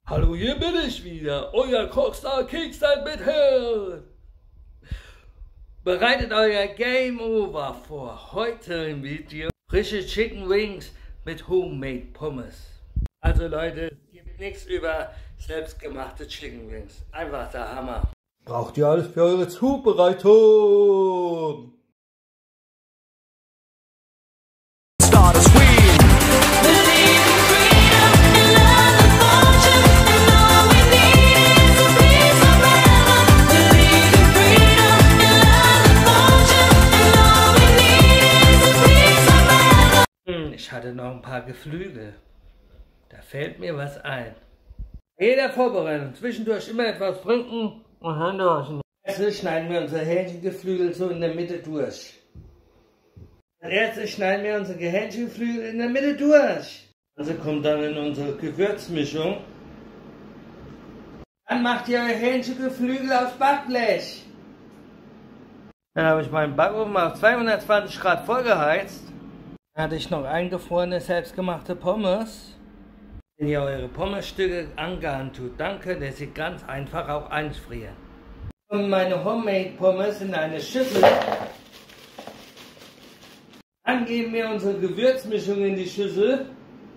Hallo, hier bin ich wieder, euer Kochstar Kickstyle mit Herren. Bereitet euer Game Over vor. Heute im Video frische Chicken Wings mit Homemade Pommes. Also Leute, es gibt nichts über selbstgemachte Chicken Wings. Einfach der Hammer. Braucht ihr alles für eure Zubereitung? Start a scream. Ich hatte noch ein paar Geflügel. Da fällt mir was ein. Jeder Vorbereitung zwischendurch immer etwas trinken und Hände waschen. Als schneiden wir unsere Hähnchengeflügel so in der Mitte durch. Als erstes schneiden wir unsere Hähnchengeflügel in der Mitte durch. Also kommt dann in unsere Gewürzmischung. Dann macht ihr eure Hähnchengeflügel aufs Backblech. Dann habe ich meinen Backofen auf 220 Grad vorgeheizt. Dann hatte ich noch eingefrorene selbstgemachte Pommes. Wenn ihr eure Pommesstücke angaren tut, dann könnt ihr sie ganz einfach auch einfrieren. Und meine Homemade Pommes in eine Schüssel. Dann geben wir unsere Gewürzmischung in die Schüssel.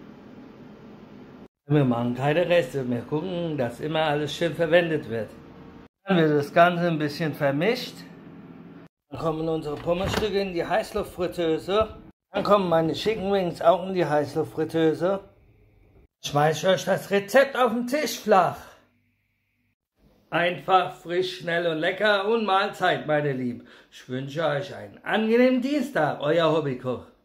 Wir machen keine Reste, wir gucken, dass immer alles schön verwendet wird. Dann wird das Ganze ein bisschen vermischt. Dann kommen unsere Pommesstücke in die Heißluftfritteuse. Dann kommen meine Chicken Wings auch in die Heißluftfritteuse. Schmeiß euch das Rezept auf den Tisch flach. Einfach, frisch, schnell und lecker und Mahlzeit, meine Lieben. Ich wünsche euch einen angenehmen Dienstag, euer Hobbykoch.